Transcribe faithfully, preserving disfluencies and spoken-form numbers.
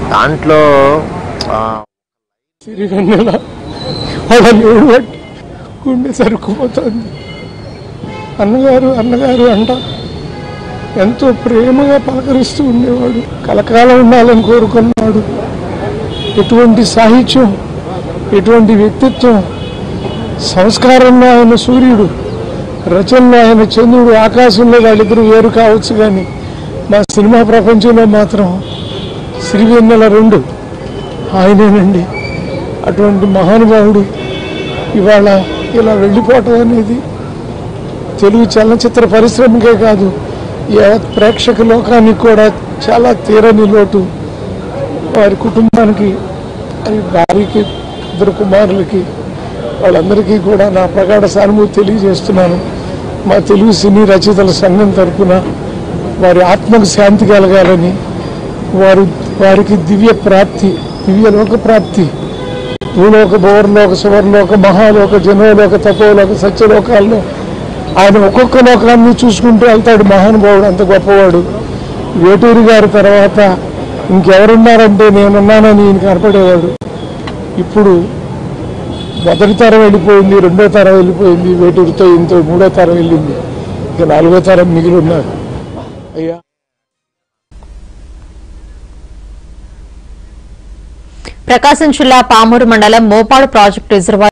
దాంట్లో సిరివెన్నెల వాళ్ళ గుండె సరుకుపోతుంది. అన్నగారు అన్నగారు అంట ఎంతో ప్రేమగా పలకరిస్తూ ఉండేవాడు. కలకాలం ఉండాలని కోరుకున్నాడు. ఎటువంటి సాహిత్యం, ఎటువంటి వ్యక్తిత్వం, సంస్కారంలో ఆయన సూర్యుడు, రచనలో ఆయన చంద్రుడు. ఆకాశంలో వాళ్ళిద్దరూ వేరు కావచ్చు, కానీ మా సినిమా ప్రపంచంలో మాత్రం సిరివెన్నెల రెండు ఆయనేనండి. అటువంటి మహానుభావుడు ఇవాళ ఇలా వెళ్ళిపోవటం అనేది తెలుగు చలనచిత్ర పరిశ్రమకే కాదు, యావత్ ప్రేక్షక లోకానికి కూడా చాలా తీరని లోటు. వారి కుటుంబానికి, వారి భార్యకి, ఇద్దరు కుమారులకి, వాళ్ళందరికీ కూడా నా ప్రగాఢ సానుభూతి తెలియజేస్తున్నాను. మా తెలుగు సినీ రచయితల సంఘం తరఫున వారి ఆత్మకు శాంతి కలగాలని, వారు వారికి దివ్య ప్రాప్తి, దివ్యలోక ప్రాప్తి, భూలోక భువర్లోక సువర్లోక మహాలోక జనోలోక తపోలోక సత్యలోకాల్లో ఆయన ఒక్కొక్క లోకాన్ని చూసుకుంటూ వెళ్తాడు. మహానుభావుడు, అంత గొప్పవాడు. వేటూరి గారి తర్వాత ఇంకెవరున్నారంటే నేనున్నానని ఈయన కనపడేవాడు. ఇప్పుడు మొదటి తరం వెళ్ళిపోయింది, రెండో తరం వెళ్ళిపోయింది, వేటూరితో ఇంతో మూడో తరం వెళ్ళింది, ఇక నాలుగో తరం మిగిలి ఉన్నారు. అయ్యా ప్రకాశం జిల్లా పామూరు మండలం మోపాడు ప్రాజెక్టు రిజర్వాయర్